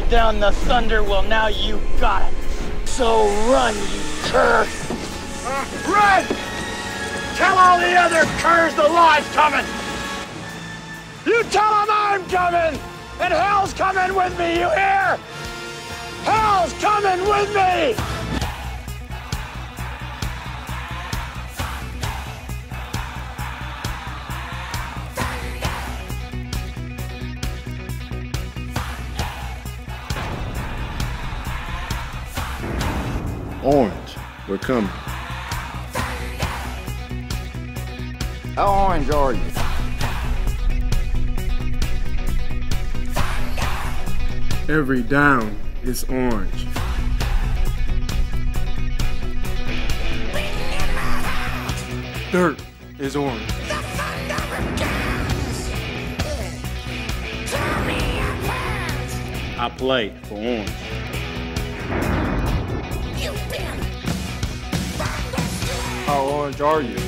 brought down the thunder, well now you got it. So run, you cur! Run! Tell all the other curs the law's coming! You tell them I'm coming! And hell's coming with me, you hear? Hell's coming with me! Orange, we're coming. How orange are you? Every down is orange. Dirt is orange. I play for orange. How orange are you?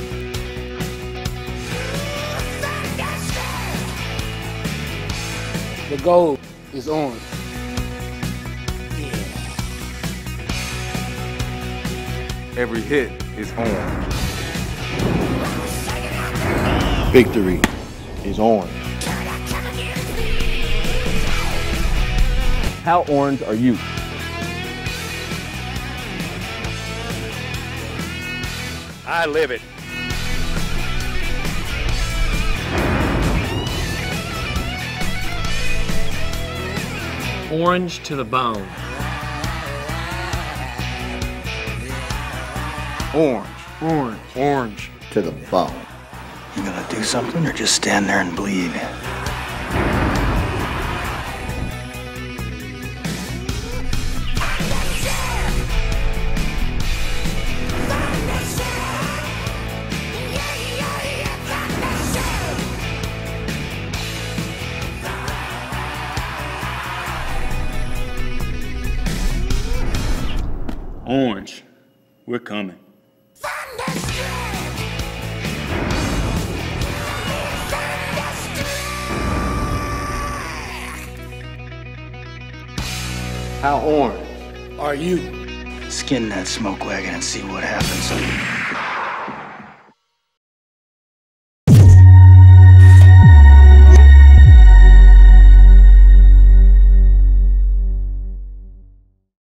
The goal is orange. Every hit is orange. Victory is orange. How orange are you? I live it. Orange to the bone. Orange, orange, orange. To the bone. You gonna do something or just stand there and bleed? Orange, we're coming. How orange Are you? Skin that smoke wagon and see what happens.